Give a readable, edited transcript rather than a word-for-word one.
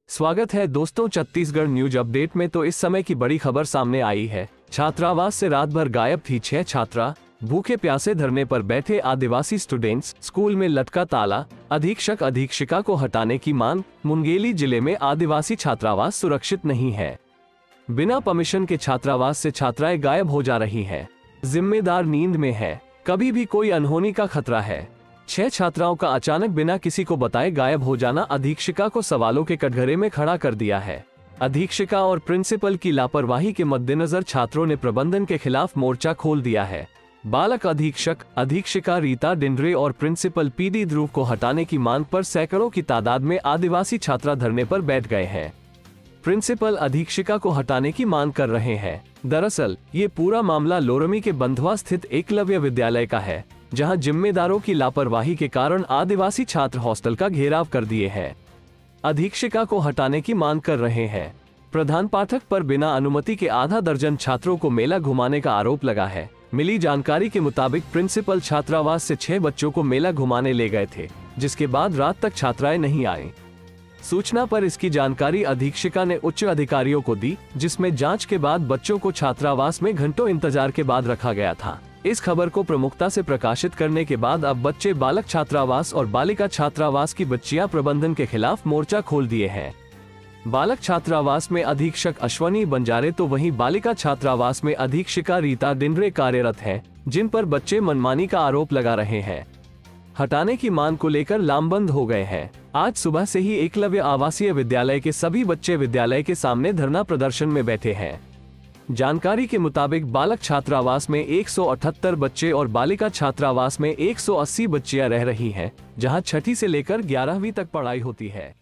स्वागत है दोस्तों छत्तीसगढ़ न्यूज अपडेट में। तो इस समय की बड़ी खबर सामने आई है। छात्रावास से रात भर गायब थी 6 छात्रा। भूखे प्यासे धरने पर बैठे आदिवासी स्टूडेंट्स, स्कूल में लटका ताला, अधीक्षक अधीक्षिका को हटाने की मांग। मुंगेली जिले में आदिवासी छात्रावास सुरक्षित नहीं है। बिना परमिशन के छात्रावास से छात्राएं गायब हो जा रही हैं। जिम्मेदार नींद में है, कभी भी कोई अनहोनी का खतरा है। 6 छात्राओं का अचानक बिना किसी को बताए गायब हो जाना अधीक्षिका को सवालों के कटघरे में खड़ा कर दिया है। अधीक्षिका और प्रिंसिपल की लापरवाही के मद्देनजर छात्रों ने प्रबंधन के खिलाफ मोर्चा खोल दिया है। बालक अधीक्षक, अधीक्षिका रीता डिंडरे और प्रिंसिपल पीडी ध्रुव को हटाने की मांग पर सैकड़ों की तादाद में आदिवासी छात्रा धरने पर बैठ गए हैं। प्रिंसिपल अधीक्षिका को हटाने की मांग कर रहे हैं। दरअसल ये पूरा मामला लोरमी के बंधवा स्थित एकलव्य विद्यालय का है, जहां जिम्मेदारों की लापरवाही के कारण आदिवासी छात्र हॉस्टल का घेराव कर दिए हैं। अधीक्षिका को हटाने की मांग कर रहे हैं। प्रधान पाठक पर बिना अनुमति के आधा दर्जन छात्रों को मेला घुमाने का आरोप लगा है। मिली जानकारी के मुताबिक प्रिंसिपल छात्रावास से 6 बच्चों को मेला घुमाने ले गए थे, जिसके बाद रात तक छात्राएं नहीं आईं। सूचना पर इसकी जानकारी अधीक्षिका ने उच्च अधिकारियों को दी, जिसमें जांच के बाद बच्चों को छात्रावास में घंटों इंतजार के बाद रखा गया था। इस खबर को प्रमुखता से प्रकाशित करने के बाद अब बच्चे बालक छात्रावास और बालिका छात्रावास की बच्चियां प्रबंधन के खिलाफ मोर्चा खोल दिए हैं। बालक छात्रावास में अधीक्षक अश्वनी बंजारे तो वहीं बालिका छात्रावास में अधीक्षिका रीता डिंडरे कार्यरत हैं, जिन पर बच्चे मनमानी का आरोप लगा रहे हैं। हटाने की मांग को लेकर लामबंद हो गए हैं। आज सुबह से ही एकलव्य आवासीय विद्यालय के सभी बच्चे विद्यालय के सामने धरना प्रदर्शन में बैठे हैं। जानकारी के मुताबिक बालक छात्रावास में 178 बच्चे और बालिका छात्रावास में 180 बच्चियां रह रही हैं, जहां छठी से लेकर 11वीं तक पढ़ाई होती है।